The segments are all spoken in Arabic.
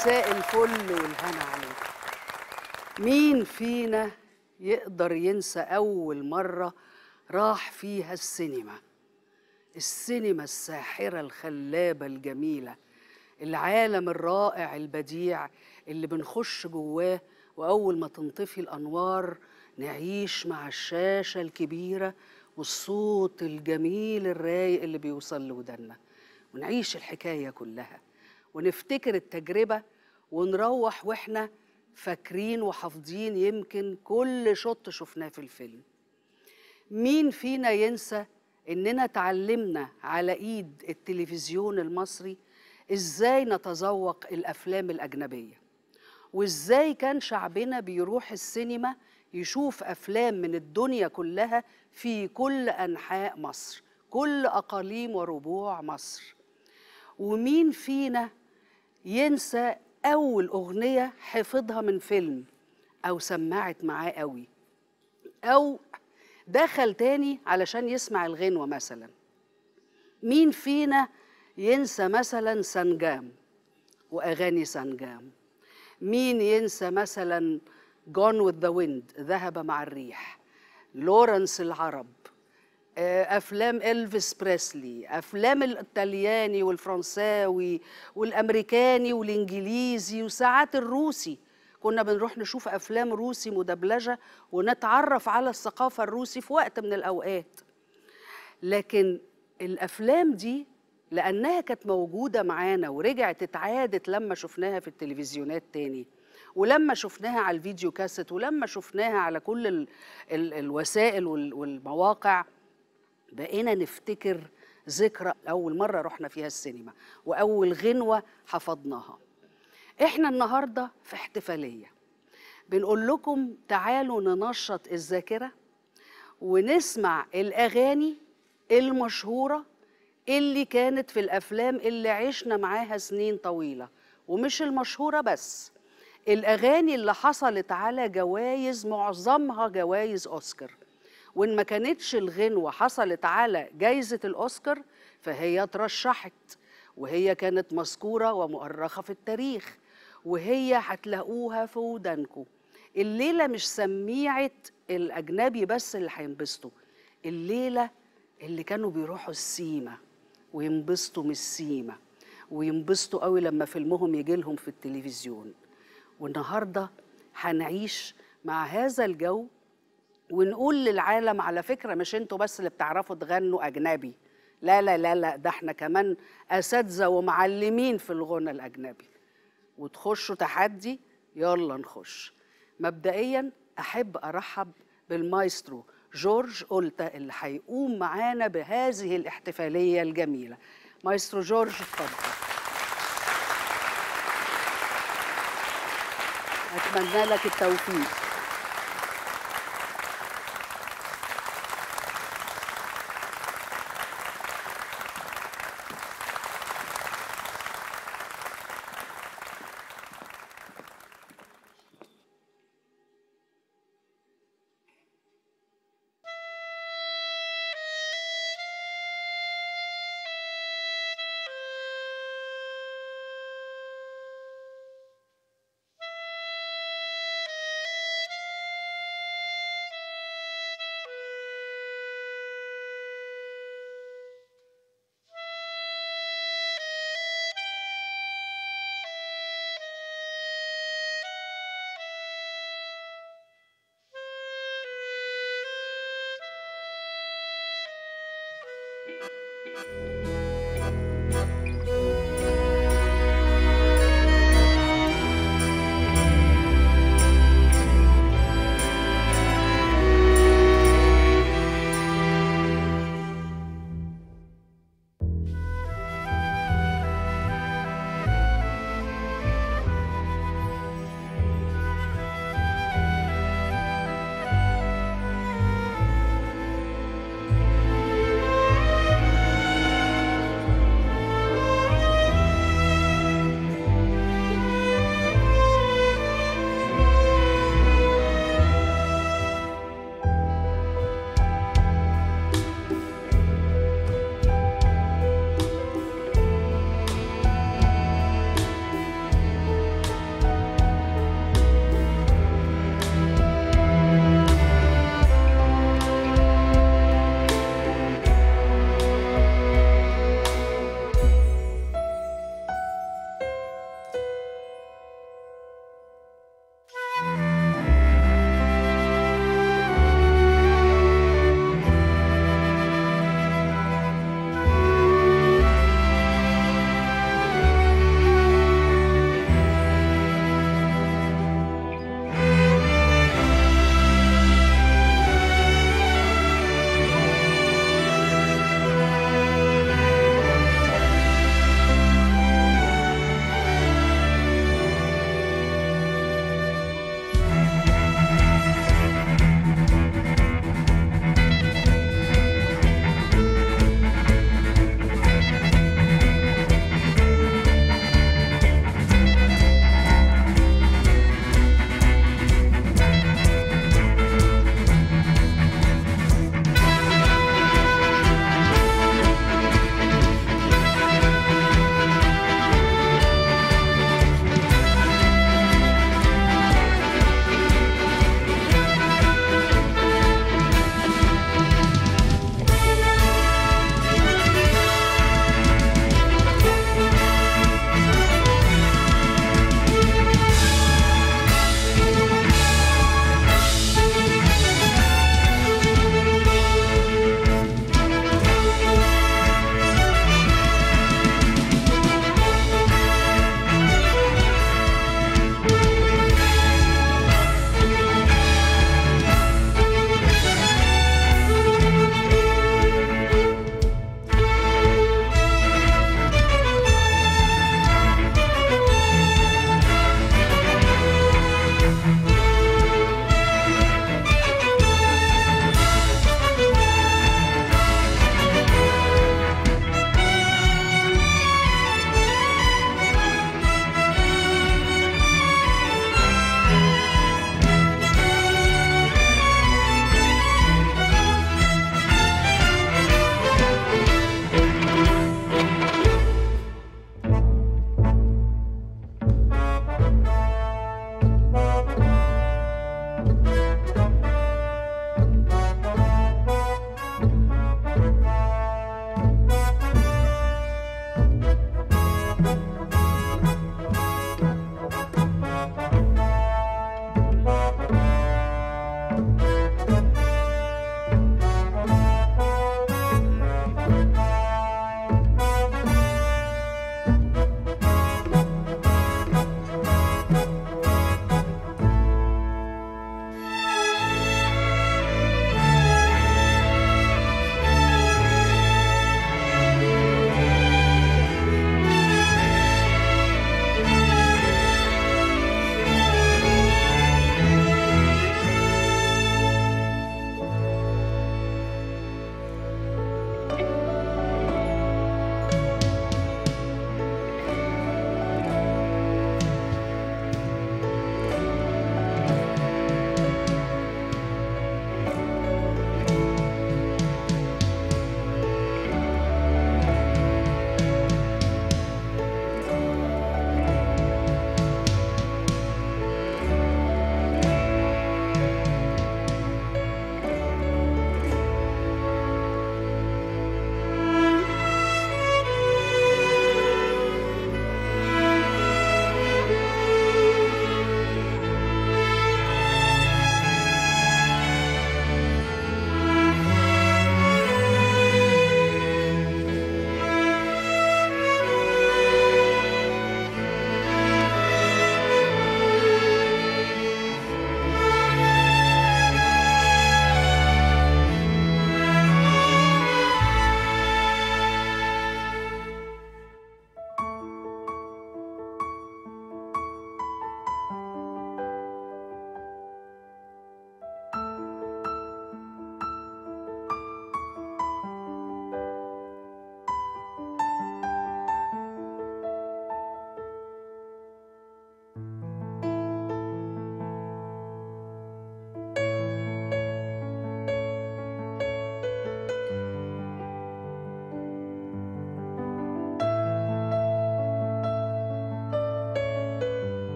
مساء الفل والهنا عليك. مين فينا يقدر ينسى أول مرة راح فيها السينما؟ السينما الساحرة الخلابة الجميلة، العالم الرائع البديع اللي بنخش جواه، وأول ما تنطفي الأنوار نعيش مع الشاشة الكبيرة والصوت الجميل الرايق اللي بيوصل لودنا، ونعيش الحكاية كلها ونفتكر التجربة، ونروح وإحنا فاكرين وحافظين يمكن كل شوط شفناه في الفيلم. مين فينا ينسى إننا تعلمنا على إيد التلفزيون المصري إزاي نتذوق الأفلام الأجنبية، وإزاي كان شعبنا بيروح السينما يشوف أفلام من الدنيا كلها في كل أنحاء مصر، كل أقاليم وربوع مصر. ومين فينا ينسى أول أغنية حفظها من فيلم أو سمعت معاه قوي، أو دخل تاني علشان يسمع الغنوة مثلا. مين فينا ينسى مثلا سنجام وأغاني سنجام؟ مين ينسى مثلا Gone with the Wind، ذهب مع الريح، لورنس العرب، أفلام إلفيس بريسلي، أفلام الإيطالياني والفرنساوي والأمريكاني والإنجليزي وساعات الروسي. كنا بنروح نشوف أفلام روسي مدبلجة ونتعرف على الثقافة الروسي في وقت من الأوقات. لكن الأفلام دي لأنها كانت موجودة معانا ورجعت اتعادت لما شفناها في التلفزيونات تاني، ولما شفناها على الفيديو كاسيت، ولما شفناها على كل الوسائل والمواقع، بقينا نفتكر ذكرى أول مرة رحنا فيها السينما وأول غنوة حفظناها. إحنا النهاردة في احتفالية بنقول لكم تعالوا ننشط الذاكرة ونسمع الأغاني المشهورة اللي كانت في الأفلام اللي عشنا معاها سنين طويلة، ومش المشهورة بس، الأغاني اللي حصلت على جوائز، معظمها جوائز أوسكار، وإن ما كانتش الغنوة حصلت على جايزة الأوسكار فهي ترشحت، وهي كانت مذكورة ومؤرخة في التاريخ، وهي هتلاقوها في ودانكم. الليلة مش سميعة الأجنبي بس اللي هينبسطوا، الليلة اللي كانوا بيروحوا السيما وينبسطوا من السيما، وينبسطوا قوي لما فيلمهم يجي لهم في التلفزيون. والنهاردة هنعيش مع هذا الجو ونقول للعالم على فكرة مش انتوا بس اللي بتعرفوا تغنوا أجنبي، لا لا لا لا، ده احنا كمان أساتذة ومعلمين في الغنى الأجنبي. وتخشوا تحدي، يلا نخش. مبدئيا أحب أرحب بالمايسترو جورج أولتا اللي هيقوم معانا بهذه الاحتفالية الجميلة. مايسترو جورج اتفضل. أتمنى لك التوفيق.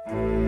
السلامة.